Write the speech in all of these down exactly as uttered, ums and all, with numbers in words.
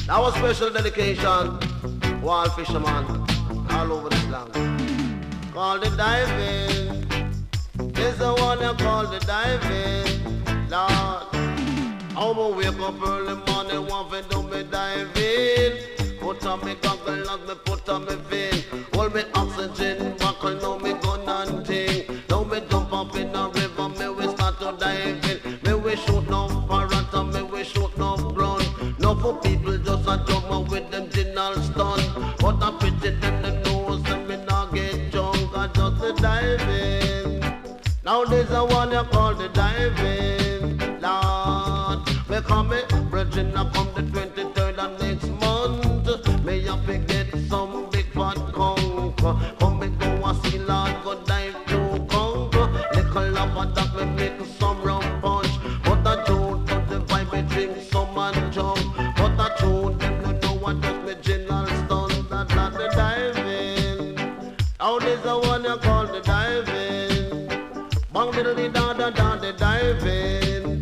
Now a special dedication to all fishermen all over this land. Call the diving. This the one you call the diving. Lord, I'ma wake up early morning, want to do me diving. Put on me goggles, and me put on me vein. Hold me oxygen, buckle, now me gun and thing. Now me jump up in the river, me we start to dive in. Me we shoot no parrot, and me we shoot no ground. No for people just a jump with them general stun. But I pity them, the nose, and me not get drunk. I just a diving. Now there's a one you call the diving. Lord, we come in, brethren, I come the twenty-third of next month. May have to get some big fat conch. Come and go and see Lord, go dive to conch. Little love and that we make some rum punch. But I don't know the vibe, we drink some and jump. But I told them no know what does me general stunt. That's not the diving. Now there's the one you call the diving. Bang diddly da da da the diving.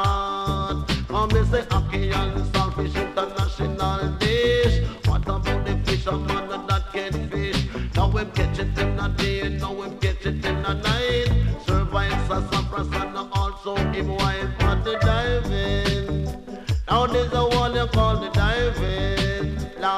Lord, come and say Aki and Saltfish International dish. What about the fisherman that get fish? Now we catch it in the day, now we catch it in the night. Survive sassafras and also him wife for the diving. Now there's the one you call the diving.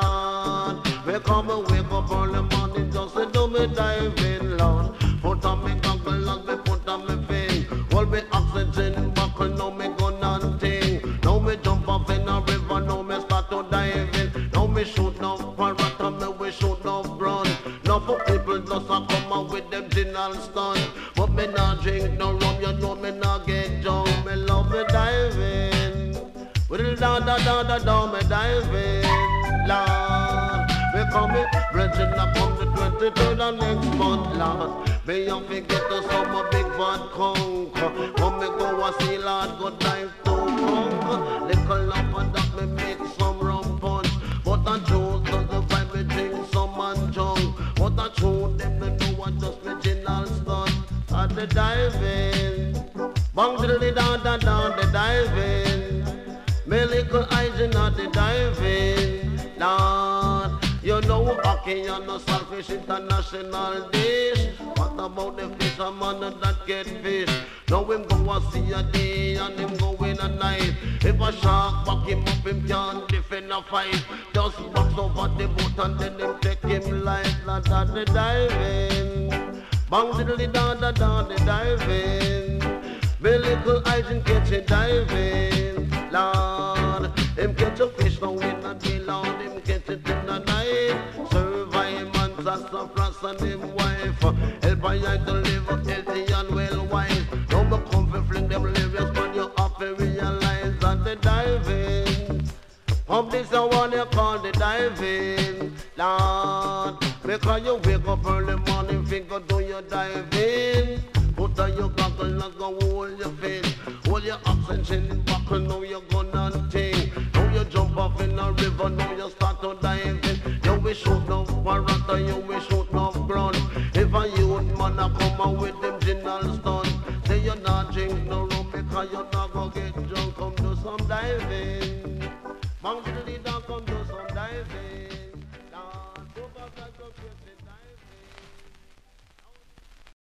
Lord, we come and wake up early morning just to do me diving, Lord. Put on me goggles and me put on me vein. Hold me oxygen buckle, now me gun and thing. Now me jump up in a river, now me start to dive in. Now me shoot no parrot and me we shoot no brown. Now for people just a come out with them gin and stun. But me not drink no rum, you know me not get drunk. Me love me diving. With the da da da da da me diving. Lord, we coming, brethren, I come the twenty-third of next month, Lord. Me have to get to some big fat conch. Come me go and see Lord, go dive to conch. Little love and that me make some rum punch. But I chose does the vibe me drink some and junk. But I chose them to know what just me general stunt. At the diving, bang diddly da da da the diving. Me little eyes in at the diving. Lord, you know Aki and the Saltfish International dish. What about the fisherman that get fish? Now him go and see a day and him go in a night. If a shark back him up, him can't defend a fight. Just box over the boat and then him take him life. That's at the diving. Bang diddly da da da the diving. Me little eyes in catch it diving. Lord, him catch a fish now in the day, Lord, him catch it in the night. Survive man, sassafras and him wife. Help I to live healthy and well wise. Now me come to fling them lyrics, but you have to realize that the diving. Of this the one you call the diving. Lord, because you wake up early morning, figure do your diving. Put on your goggles and go hold your face. Hold your oxygen buckle, now you gonna ting. Now you jump off in a river, now you start to dive in. You will shoot no parrot and you will shoot no ground. If a youth man a come out with them general stun, say you not drink no rum because you not gonna get drunk. Come do some diving. Bang diddly da, come do some diving.